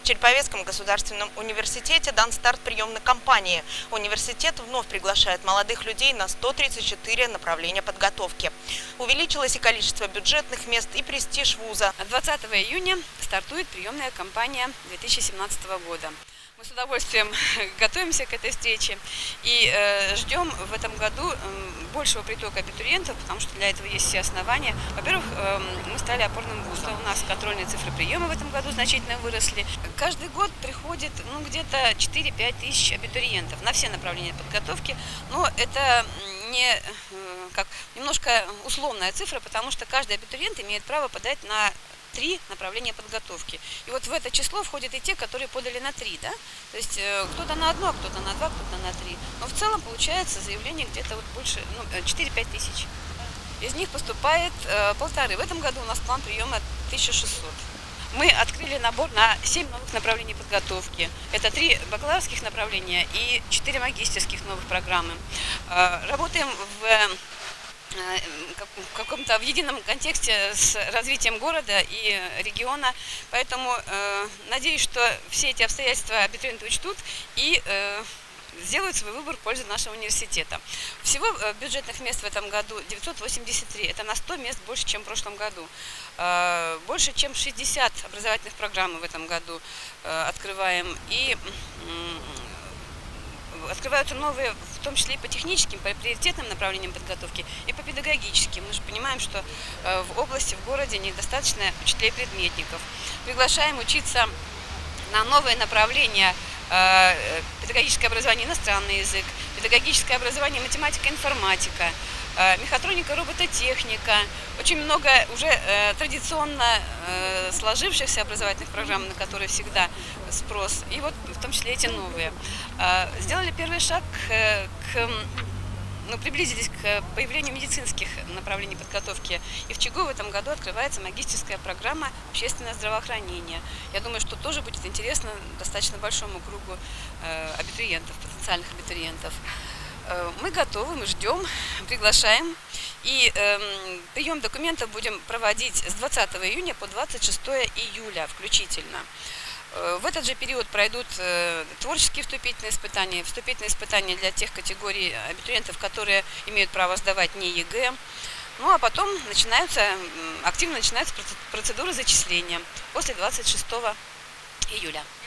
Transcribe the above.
Череповецком государственном университете дан старт приемной кампании. Университет вновь приглашает молодых людей на 134 направления подготовки. Увеличилось и количество бюджетных мест, и престиж вуза. 20 июня стартует приемная кампания 2017 года. Мы с удовольствием готовимся к этой встрече и ждем в этом году большего притока абитуриентов, потому что для этого есть все основания. Во-первых, мы стали опорным вузом. У нас контрольные цифры приема в этом году значительно выросли. Каждый год приходит где-то 4-5 тысяч абитуриентов на все направления подготовки, но это немножко условная цифра, потому что каждый абитуриент имеет право подать на 3 направления подготовки. И вот в это число входят и те, которые подали на 3, да? То есть кто-то на 1, а кто-то на 2, кто-то на 3. Но в целом получается заявление где-то больше 4-5 тысяч. Из них поступает 1,5. В этом году у нас план приема 1600. Мы открыли набор на 7 новых направлений подготовки. Это 3 бакалаврских направления и 4 магистерских новых программы. Работаем в каком-то в едином контексте с развитием города и региона, поэтому надеюсь, что все эти обстоятельства абитуриенты учтут и сделают свой выбор в пользу нашего университета. Всего бюджетных мест в этом году 983, это на 100 мест больше, чем в прошлом году. Больше, чем 60 образовательных программ в этом году открываем, и открываются новые, в том числе и по техническим, по приоритетным направлениям подготовки, и по педагогическим. Мы же понимаем, что в области, в городе недостаточно учителей-предметников. Приглашаем учиться на новые направления: педагогическое образование, иностранный язык, педагогическое образование, математика, информатика, мехатроника, робототехника. Очень много уже традиционно сложившихся образовательных программ, на которые всегда спрос, и вот в том числе эти новые. Сделали первый шаг приблизились к появлению медицинских направлений подготовки. И в ЧГУ в этом году открывается магистерская программа «Общественное здравоохранение». Я думаю, что тоже будет интересно достаточно большому кругу абитуриентов, потенциальных абитуриентов. Мы готовы, мы ждем, приглашаем. И прием документов будем проводить с 20 июня по 26 июля включительно. В этот же период пройдут творческие вступительные испытания для тех категорий абитуриентов, которые имеют право сдавать не ЕГЭ. Ну а потом активно начинается процедура зачисления после 26 июля.